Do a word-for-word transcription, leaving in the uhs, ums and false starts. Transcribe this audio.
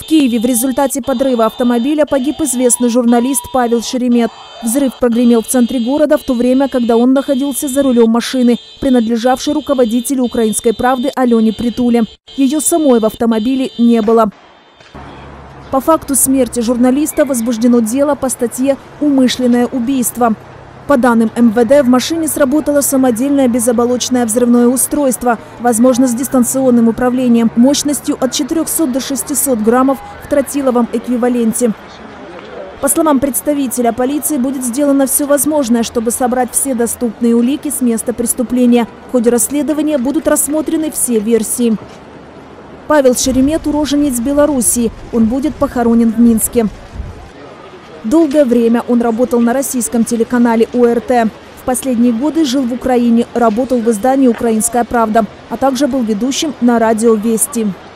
В Киеве в результате подрыва автомобиля погиб известный журналист Павел Шеремет. Взрыв прогремел в центре города в то время, когда он находился за рулем машины, принадлежавшей руководителю «Украинской правды» Алене Притуле. Ее самой в автомобиле не было. По факту смерти журналиста возбуждено дело по статье «Умышленное убийство». По данным эм вэ дэ, в машине сработало самодельное безоболочное взрывное устройство, возможно, с дистанционным управлением, мощностью от четырёхсот до шестисот граммов в тротиловом эквиваленте. По словам представителя полиции, будет сделано все возможное, чтобы собрать все доступные улики с места преступления. В ходе расследования будут рассмотрены все версии. Павел Шеремет – уроженец Белоруссии. Он будет похоронен в Минске. Долгое время он работал на российском телеканале о эр тэ. В последние годы жил в Украине, работал в издании «Украинская правда», а также был ведущим на радио «Вести».